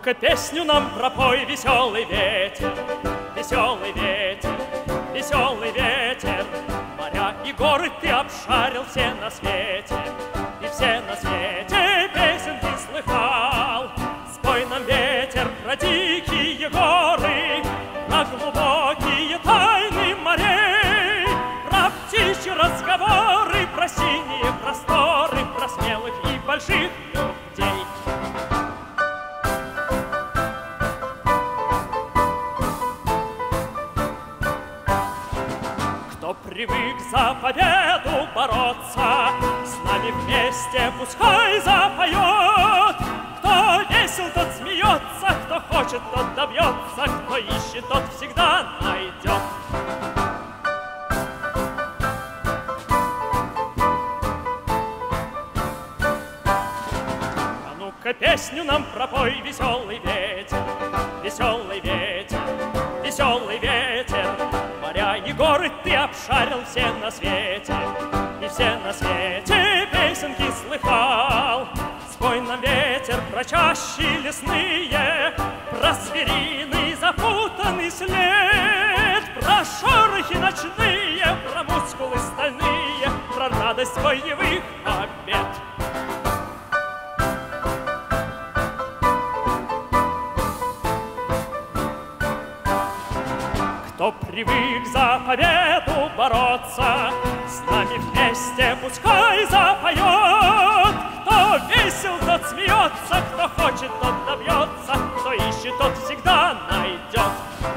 Ну-ка, песню нам пропой, веселый ветер, веселый ветер, веселый ветер. Моря и горы ты обшарил все на свете, и все на свете песенки слыхал. Спой нам, ветер, про дикие горы, про глубокие тайны морей, про птичьи разговоры, про синие просторы, про смелых и больших людей. Кто привык за победу бороться, с нами вместе пускай запоет. Кто весел, тот смеется, кто хочет, тот добьется, кто ищет, тот всегда найдет. А ну-ка, песню нам пропой, веселый ветер, веселый ветер, веселый ветер. Моря и горы ты обшарил все на свете, и все на свете песенки слыхал. Спой нам, ветер, про чащи лесные, про звериный запутанный след, про шорохи ночные, про мускулы стальные, про радость боевых побед. Кто привык за победу бороться, с нами вместе пускай запоет. Кто весел, тот смеется, кто хочет, тот добьется, кто ищет, тот всегда найдет.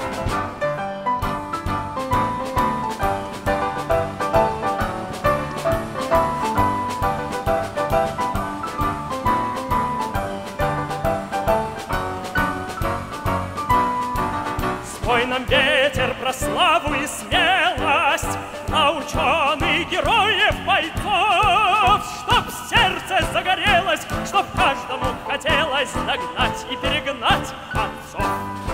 Спой нам, ветер, про славу и смелость, про ученых героев бойцов, чтоб сердце загорелось, чтоб каждому хотелось догнать и перегнать отцов.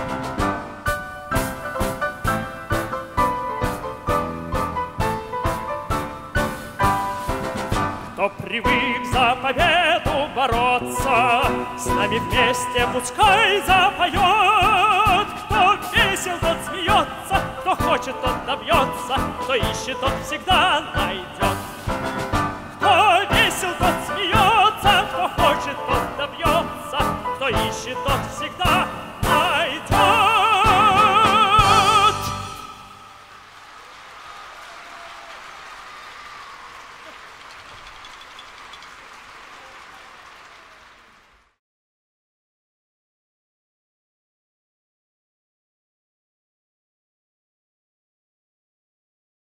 Кто привык за победу бороться, с нами вместе пускай запоет. Кто весел, тот смеется, кто хочет, тот добьется, кто ищет, тот всегда найдет. Кто весел, тот смеется, кто хочет, тот добьется, кто ищет, тот